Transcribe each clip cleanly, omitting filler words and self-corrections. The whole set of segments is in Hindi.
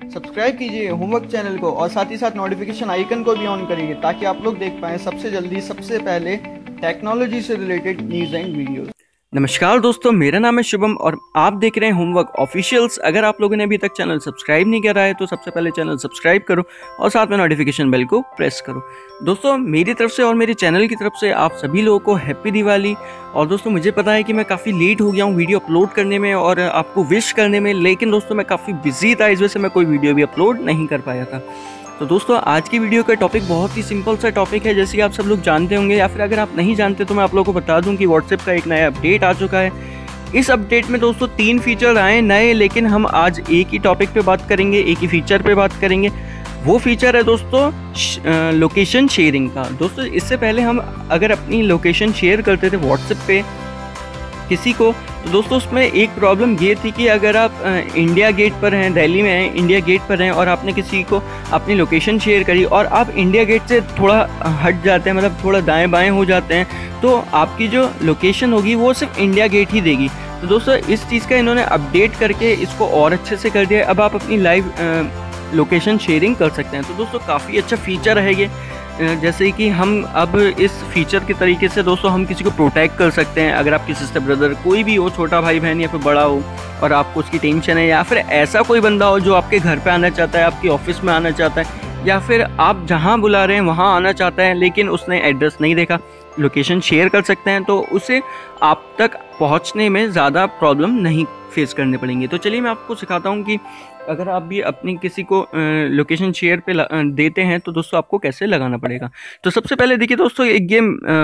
सब्सक्राइब कीजिए होमवर्क चैनल को और साथ ही साथ नोटिफिकेशन आइकन को भी ऑन करिए ताकि आप लोग देख पाएँ सबसे जल्दी सबसे पहले टेक्नोलॉजी से रिलेटेड न्यूज़ एंड वीडियोस। नमस्कार दोस्तों, मेरा नाम है शुभम और आप देख रहे हैं होमवर्क ऑफिशियल्स। अगर आप लोगों ने अभी तक चैनल सब्सक्राइब नहीं करा है तो सबसे पहले चैनल सब्सक्राइब करो और साथ में नोटिफिकेशन बेल को प्रेस करो। दोस्तों मेरी तरफ से और मेरे चैनल की तरफ से आप सभी लोगों को हैप्पी दिवाली। और दोस्तों मुझे पता है कि मैं काफ़ी लेट हो गया हूँ वीडियो अपलोड करने में और आपको विश करने में, लेकिन दोस्तों मैं काफ़ी बिजी था, इस वजह से मैं कोई वीडियो भी अपलोड नहीं कर पाया था। तो दोस्तों आज की वीडियो का टॉपिक बहुत ही सिंपल सा टॉपिक है, जैसे कि आप सब लोग जानते होंगे या फिर अगर आप नहीं जानते तो मैं आप लोगों को बता दूं कि व्हाट्सएप का एक नया अपडेट आ चुका है। इस अपडेट में दोस्तों 3 फीचर आए नए, लेकिन हम आज एक ही टॉपिक पे बात करेंगे, एक ही फीचर पे बात करेंगे। वो फीचर है दोस्तों लोकेशन शेयरिंग का। दोस्तों इससे पहले हम अगर अपनी लोकेशन शेयर करते थे व्हाट्सएप पे किसी को, तो दोस्तों उसमें एक प्रॉब्लम ये थी कि अगर आप इंडिया गेट पर हैं, दिल्ली में हैं, इंडिया गेट पर हैं और आपने किसी को अपनी लोकेशन शेयर करी और आप इंडिया गेट से थोड़ा हट जाते हैं, मतलब थोड़ा दाएं बाएं हो जाते हैं, तो आपकी जो लोकेशन होगी वो सिर्फ इंडिया गेट ही देगी। तो दोस्तों इस चीज़ का इन्होंने अपडेट करके इसको और अच्छे से कर दिया। अब आप अपनी लाइव लोकेशन शेयरिंग कर सकते हैं। तो दोस्तों काफ़ी अच्छा फीचर है ये, जैसे कि हम अब इस फीचर के तरीके से दोस्तों हम किसी को प्रोटेक्ट कर सकते हैं। अगर आपकी सिस्टर ब्रदर कोई भी हो, छोटा भाई बहन या फिर बड़ा हो और आपको उसकी टेंशन है, या फिर ऐसा कोई बंदा हो जो आपके घर पे आना चाहता है, आपकी ऑफिस में आना चाहता है, या फिर आप जहां बुला रहे हैं वहां आना चाहता है लेकिन उसने एड्रेस नहीं देखा, लोकेशन शेयर कर सकते हैं, तो उसे आप तक पहुंचने में ज़्यादा प्रॉब्लम नहीं फेस करने पड़ेंगे। तो चलिए मैं आपको सिखाता हूं कि अगर आप भी अपनी किसी को लोकेशन शेयर पे देते हैं तो दोस्तों आपको कैसे लगाना पड़ेगा। तो सबसे पहले देखिए दोस्तों, एक गेम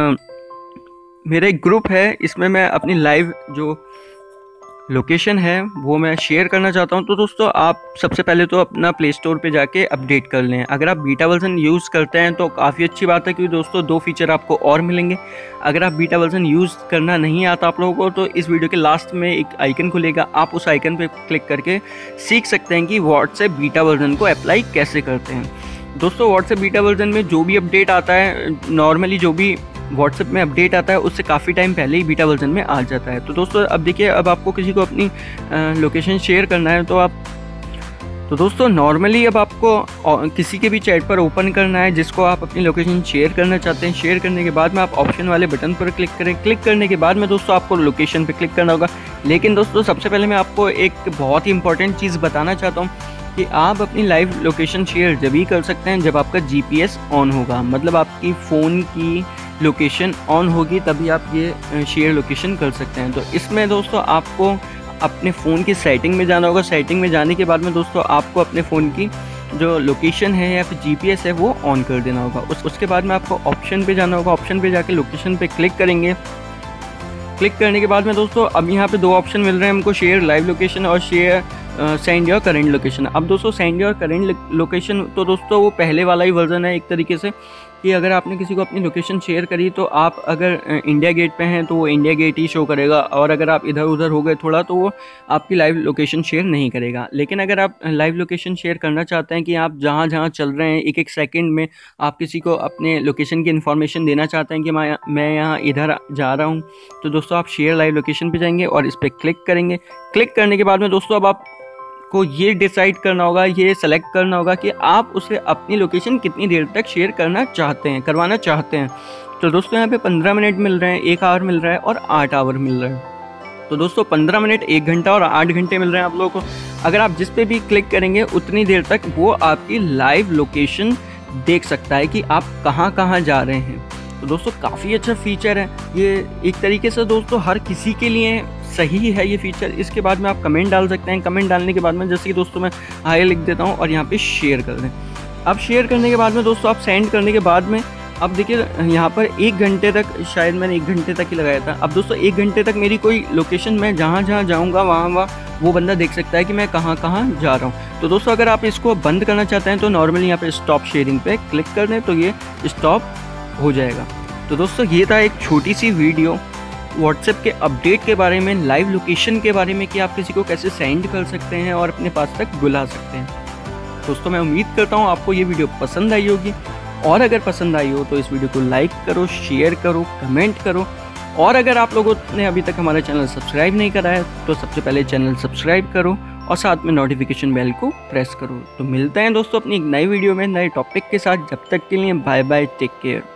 मेरा एक ग्रुप है, इसमें मैं अपनी लाइव जो लोकेशन है वो मैं शेयर करना चाहता हूं। तो दोस्तों आप सबसे पहले तो अपना प्ले स्टोर पे जाके अपडेट कर लें। अगर आप बीटा वर्जन यूज़ करते हैं तो काफ़ी अच्छी बात है, क्योंकि दोस्तों 2 फीचर आपको और मिलेंगे। अगर आप बीटा वर्जन यूज़ करना नहीं आता आप लोगों को, तो इस वीडियो के लास्ट में एक आइकन खुलेगा, आप उस आइकन पे क्लिक करके सीख सकते हैं कि व्हाट्सएप बीटा वर्जन को अप्लाई कैसे करते हैं। दोस्तों व्हाट्सएप बीटा वर्जन में जो भी अपडेट आता है, नॉर्मली जो भी व्हाट्सएप में अपडेट आता है उससे काफ़ी टाइम पहले ही बीटा वर्जन में आ जाता है। तो दोस्तों अब देखिए, अब आपको किसी को अपनी लोकेशन शेयर करना है तो दोस्तों नॉर्मली अब आपको किसी के भी चैट पर ओपन करना है जिसको आप अपनी लोकेशन शेयर करना चाहते हैं। शेयर करने के बाद में आप ऑप्शन वाले बटन पर क्लिक करें। क्लिक करने के बाद में दोस्तों आपको लोकेशन पर क्लिक करना होगा। लेकिन दोस्तों सबसे पहले मैं आपको एक बहुत ही इंपॉर्टेंट चीज़ बताना चाहता हूँ कि आप अपनी लाइव लोकेशन शेयर जब ही कर सकते हैं जब आपका GPS ऑन होगा, मतलब आपकी फ़ोन की लोकेशन ऑन होगी तभी आप ये शेयर लोकेशन कर सकते हैं। तो इसमें दोस्तों आपको अपने फ़ोन की सेटिंग में जाना होगा। सेटिंग में जाने के बाद में दोस्तों आपको अपने फ़ोन की जो लोकेशन है या फिर GPS है वो ऑन कर देना होगा। उसके बाद में आपको ऑप्शन पे जाना होगा। ऑप्शन पे जाके लोकेशन पे क्लिक करेंगे। क्लिक करने के बाद में दोस्तों अब यहाँ पे 2 ऑप्शन मिल रहे हैं हमको, शेयर लाइव लोकेशन और share send your current location. अब दोस्तों सेंड योर करेंट लोकेशन तो दोस्तों वो पहले वाला ही वर्जन है एक तरीके से, कि अगर आपने किसी को अपनी लोकेशन शेयर करी तो आप अगर इंडिया गेट पे हैं तो वो इंडिया गेट ही शो करेगा, और अगर आप इधर उधर हो गए थोड़ा तो वो आपकी लाइव लोकेशन शेयर नहीं करेगा। लेकिन अगर आप लाइव लोकेशन शेयर करना चाहते हैं कि आप जहाँ जहाँ चल रहे हैं एक सेकंड में आप किसी को अपने लोकेशन की इन्फॉर्मेशन देना चाहते हैं कि मैं यहाँ इधर जा रहा हूँ, तो दोस्तों आप शेयर लाइव लोकेशन पर जाएंगे और इस पर क्लिक करेंगे। क्लिक करने के बाद में दोस्तों अब आप को ये डिसाइड करना होगा, ये सेलेक्ट करना होगा कि आप उसे अपनी लोकेशन कितनी देर तक शेयर करवाना चाहते हैं। तो दोस्तों यहाँ पे 15 मिनट मिल रहे हैं, 1 आवर मिल रहा है और 8 आवर मिल रहा है। तो दोस्तों 15 मिनट, 1 घंटा और 8 घंटे मिल रहे हैं आप लोगों को। अगर आप जिस पे भी क्लिक करेंगे उतनी देर तक वो आपकी लाइव लोकेशन देख सकता है कि आप कहाँ कहाँ जा रहे हैं। तो दोस्तों काफ़ी अच्छा फीचर है ये, एक तरीके से दोस्तों हर किसी के लिए सही है ये फीचर। इसके बाद में आप कमेंट डाल सकते हैं। कमेंट डालने के बाद में जैसे कि दोस्तों मैं हाय लिख देता हूँ और यहाँ पे शेयर कर दें। अब शेयर करने के बाद में दोस्तों आप सेंड करने के बाद में अब देखिए यहाँ पर 1 घंटे तक, शायद मैंने 1 घंटे तक ही लगाया था। अब दोस्तों 1 घंटे तक मेरी कोई लोकेशन, मैं जहाँ जहाँ जाऊँगा वहाँ वो बंदा देख सकता है कि मैं कहाँ कहाँ जा रहा हूँ। तो दोस्तों अगर आप इसको बंद करना चाहते हैं तो नॉर्मली यहाँ पर स्टॉप शेयरिंग पे क्लिक कर दें तो ये स्टॉप हो जाएगा। तो दोस्तों ये था एक छोटी सी वीडियो व्हाट्सएप के अपडेट के बारे में, लाइव लोकेशन के बारे में, कि आप किसी को कैसे सेंड कर सकते हैं और अपने पास तक बुला सकते हैं। दोस्तों मैं उम्मीद करता हूँ आपको ये वीडियो पसंद आई होगी, और अगर पसंद आई हो तो इस वीडियो को लाइक करो, शेयर करो, कमेंट करो। और अगर आप लोगों ने अभी तक हमारा चैनल सब्सक्राइब नहीं करा है तो सबसे पहले चैनल सब्सक्राइब करो और साथ में नोटिफिकेशन बेल को प्रेस करो। तो मिलते हैं दोस्तों अपनी एक नई वीडियो में नए टॉपिक के साथ। जब तक के लिए बाय बाय, टेक केयर।